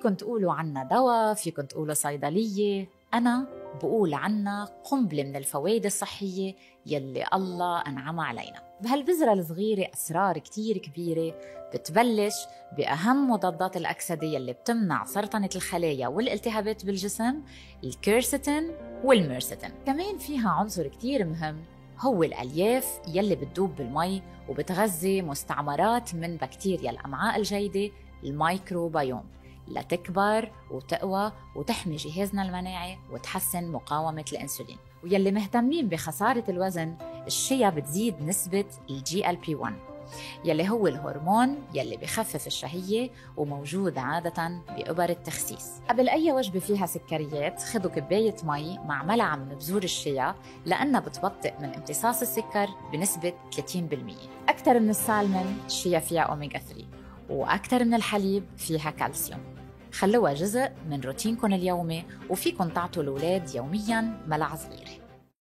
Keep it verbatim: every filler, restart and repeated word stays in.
فيكن تقولوا عنا دواء، فيكن تقولوا صيدلية، أنا بقول عنا قنبلة من الفوائد الصحية يلي الله أنعم علينا. بهالبذرة الصغيرة أسرار كتير كبيرة بتبلش بأهم مضادات الأكسدة يلي بتمنع سرطنة الخلايا والالتهابات بالجسم، الكيرستين والميرستين. كمان فيها عنصر كتير مهم هو الألياف يلي بتدوب بالمي وبتغذي مستعمرات من بكتيريا الأمعاء الجيدة، الميكروبيوم، لتكبر وتقوى وتحمي جهازنا المناعي وتحسن مقاومة الأنسولين. ويلي مهتمين بخسارة الوزن، الشيا بتزيد نسبة الجي إل بي واحد يلي هو الهرمون يلي بخفف الشهية وموجود عادة بإبر التخسيس. قبل أي وجبة فيها سكريات خدوا كباية مي مع ملعقة من بذور الشيا لأنها بتبطئ من امتصاص السكر بنسبة ثلاثين بالمية. أكثر من السالمون الشيا فيها أوميغا ثلاثة، وأكثر من الحليب فيها كالسيوم. خلوها جزء من روتينكم اليومي، وفيكن تعطوا الأولاد يومياً ملعقة صغيرة.